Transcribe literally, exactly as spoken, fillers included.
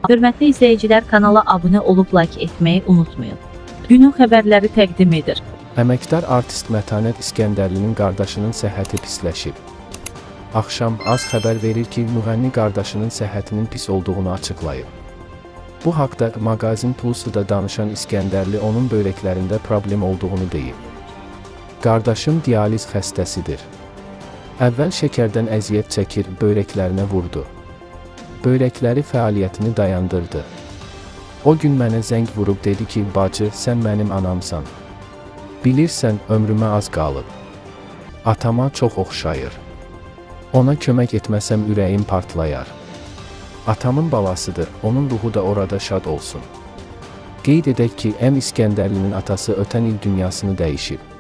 Hörmətli izləyicilər, kanala abunə olub like etməyi unutmayın. Günün xəbərləri təqdim edir. Əməkdar artist Mətanət İskəndərlinin qardaşının səhhəti pisləşib. Axşam AZ xəbər verir ki, müğənni qardaşının səhhətinin pis olduğunu açıqlayıb. Bu haqda Maqazin Plus-da danışan İskəndərli onun böbrəklərində problem olduğunu deyib. Qardaşım dializ xəstəsidir. Əvvəl şəkərdən əziyyət çəkir, böbrəklərinə vurdu. Böbrəkləri fəaliyyətini dayandırdı. O gün mənə zəng vurub dedi ki, bacı, sən mənim anamsan. Bilirsən, ömrümə az qalıb. Atama çox oxşayır. Ona kömək etməsəm ürəyim partlayar. Atamın balasıdır, onun ruhu da orada şad olsun. Qeyd edək ki, M İskəndərlinin atası ötən il dünyasını dəyişib.